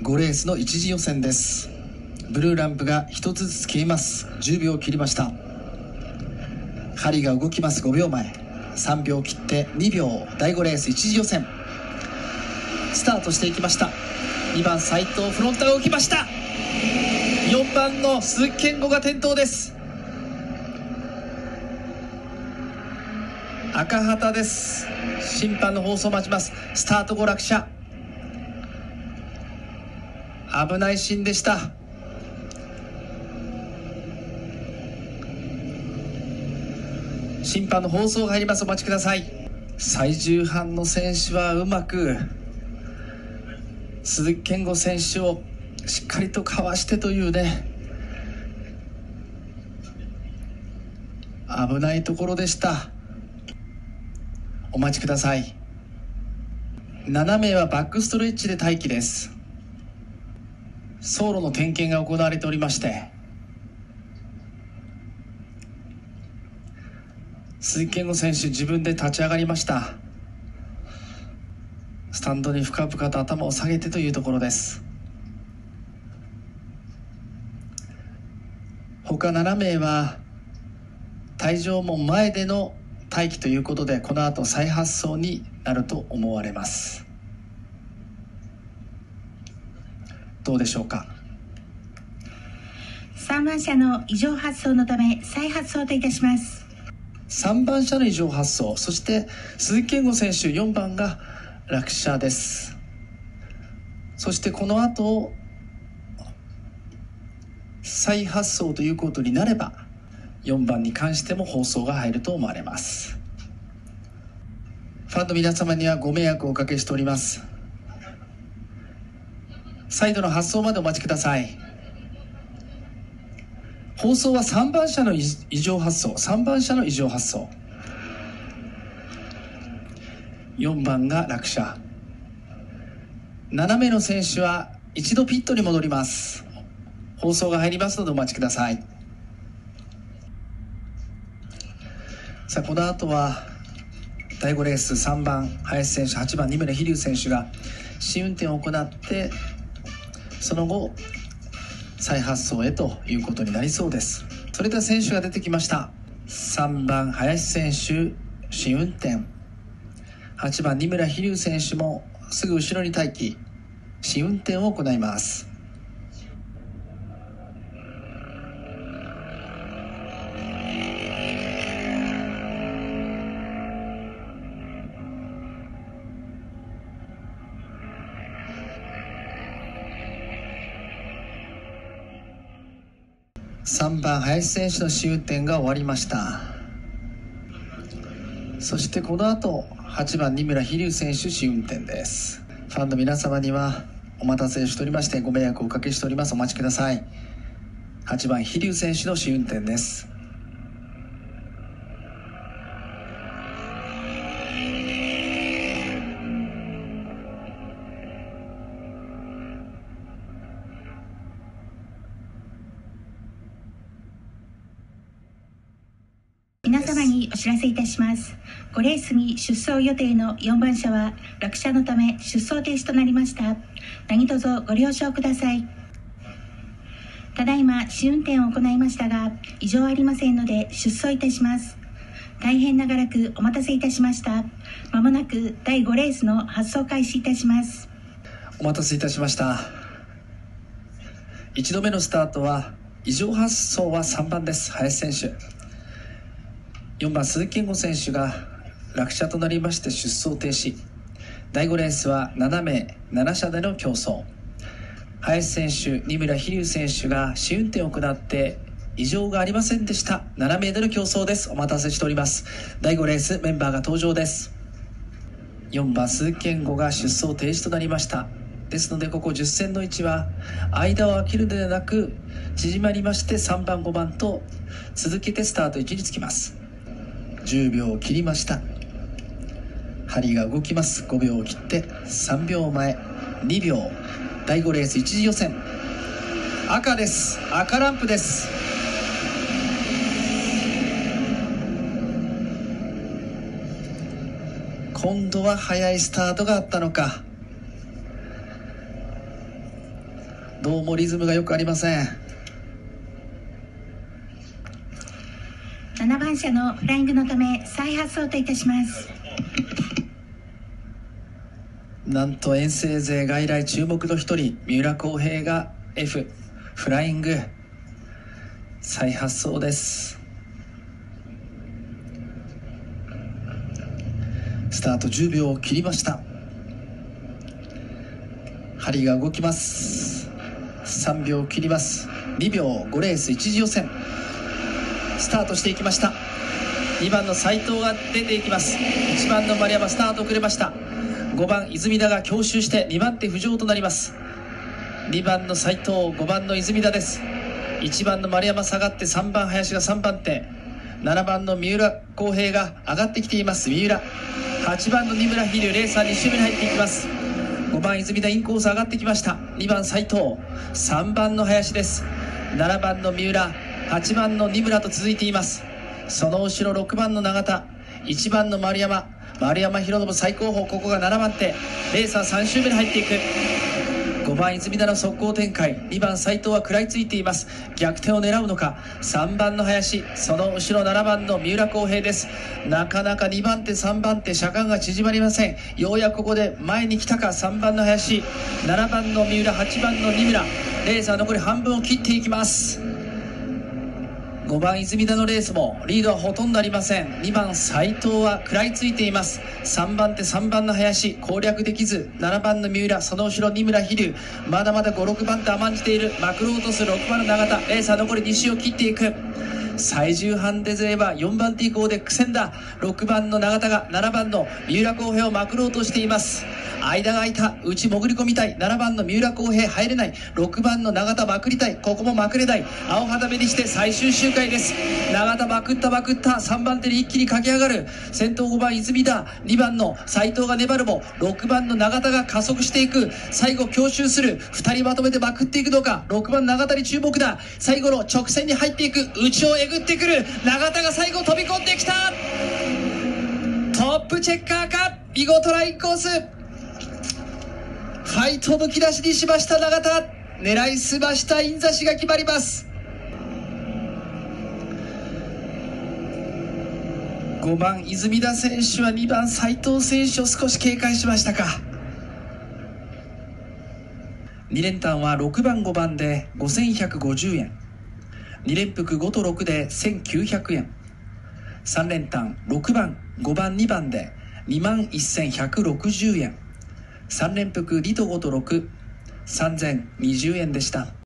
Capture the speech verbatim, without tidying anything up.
ごレースの一次予選です。ブルーランプが一つずつ消えます。じゅうびょう切りました。針が動きます。ごびょうまえ、さんびょう切ってにびょう、だいごレース一次予選スタートしていきました。にばん斉藤フロントが動きました。よんばんの鈴木健吾が転倒です。赤旗です。審判の放送を待ちます。スタート後落車、危ないシーンでした。審判の放送が入ります。お待ちください。最重班の選手はうまく鈴木健吾選手をしっかりとかわしてというね、危ないところでした。お待ちください。ななめいはバックストレッチで待機です。走路の点検が行われておりまして、鈴木健吾選手自分で立ち上がりました。スタンドに深々と頭を下げてというところです。他ななめいは退場門前での待機ということで、この後再発走になると思われます。どうでしょうか。 さんばん車の異常発送のため再発送といたします。 さんばん車の異常発送、そして鈴木健吾選手よんばんが落車です。そしてこの後再発送ということになれば、よんばんに関しても放送が入ると思われます。ファンの皆様にはご迷惑をおかけしております。再度の発送までお待ちください。放送はさんばん車の異常発送、さんばん車の異常発送、よんばんが落車、ななめいの選手は一度ピットに戻ります。放送が入りますのでお待ちください。さあこの後はだいごレースさんばん林選手、はちばん二村飛龍選手が試運転を行って、その後再発送へということになりそうです。それでは選手が出てきました。さんばん林選手試運転、はちばん二村飛龍選手もすぐ後ろに待機、試運転を行います。さんばん林選手の試運転が終わりました。そしてこの後はちばん二村飛龍選手試運転です。ファンの皆様にはお待たせしておりましてご迷惑をおかけしております。お待ちください。はちばん飛龍選手の試運転です。 皆様にお知らせいたします。ごレースに出走予定のよんばん車は落車のため出走停止となりました。何卒ご了承ください。ただいま試運転を行いましたが異常ありませんので出走いたします。大変長らくお待たせいたしました。まもなくだいごレースの発走開始いたします。 お待たせいたしました。いちどめのスタートは異常発送はさんばんです。林選手、よんばん鈴木健吾選手が落車となりまして出走停止。だいごレースはななめいなな車での競争、林選手二村飛龍選手が試運転を行って異常がありませんでした。ななめいでの競争です。お待たせしております。だいごレースメンバーが登場です。よんばん鈴木健吾が出走停止となりました。ですのでここじゅっせんの位置は間を空けるのではなく縮まりまして、さんばんごばんと続けてスタート位置につきます。じゅうびょうを切りました。針が動きます。ごびょうを切ってさんびょうまえ、にびょう、だいごレース一次予選赤です。赤ランプです。今度は早いスタートがあったのか。 どうもリズムがよくありません。 ななばん車のフライングのため再発送といたします。 なんと遠征勢外来注目の一人、三浦航平が F フライング再発送です。スタートじゅうびょうを切りました。針が動きます。さんびょう切ります。にびょうごレース一次予選スタートしていきました。にばんの斉藤が出ていきます。いちばんの丸山スタート遅れました。ごばん泉田が強襲してにばん手浮上となります。にばんの斉藤、ごばんの泉田です。いちばんの丸山下がってさんばん林がさんばん手、ななばんの三浦航平が上がってきています。三浦、はちばんの二村飛龍、レーサーに周目に入っていきます。ごばん泉田インコース上がってきました。にばん斉藤、さんばんの林です。ななばんの三浦、はちばんの二村と続いています。その後ろろくばんの永田、いちばんの丸山、丸山博信最高峰、ここがななばん手、レーサーさん周目に入っていく。ごばん泉田の速攻展開、にばん斉藤は食らいついています。逆転を狙うのか。さんばんの林、その後ろななばんの三浦航平です。なかなかにばん手さんばん手車間が縮まりません。ようやくここで前に来たか。さんばんの林、ななばんの三浦、はちばんの二村、レーサー残り半分を切っていきます。ごばん泉田のレースもリードはほとんどありません。にばん斉藤は食らいついています。さんばん手さんばんの林攻略できず、ななばんの三浦、その後ろ二村飛龍、まだまだごろくばん手甘んじている。まくろうとするろくばんの永田、レーサー残りに周を切っていく。最重ハンデ勢はよんばん手以降で苦戦だ。ろくばんの永田がななばんの三浦航平をまくろうとしています。間が空いた、内潜り込みたい。ななばんの三浦航平入れない。ろくばんの永田まくりたい。ここもまくれない。青肌目にして最終周回です。永田まくったまくった。さんばん手で一気に駆け上がる。先頭ごばん泉田、にばんの斉藤が粘るもろくばんの永田が加速していく。最後強襲する。ふたりまとめてまくっていくのか。ろくばん永田に注目だ。最後の直線に入っていく。内をえぐってくる。永田が最後飛び込んできた。トップチェッカーか。見事なインコース。ファイトむき出しにしました永田。狙いすましたイン差しが決まります。ごばん泉田選手はにばん斉藤選手を少し警戒しましたか。に連単はろくばんごばんでごせんひゃくごじゅうえん、に連複ごとろくでせんきゅうひゃくえん、さん連単ろくばんごばんにばんでにまんせんひゃくろくじゅうえん、さん連複にとごとろくさんぜんにじゅうえんでした。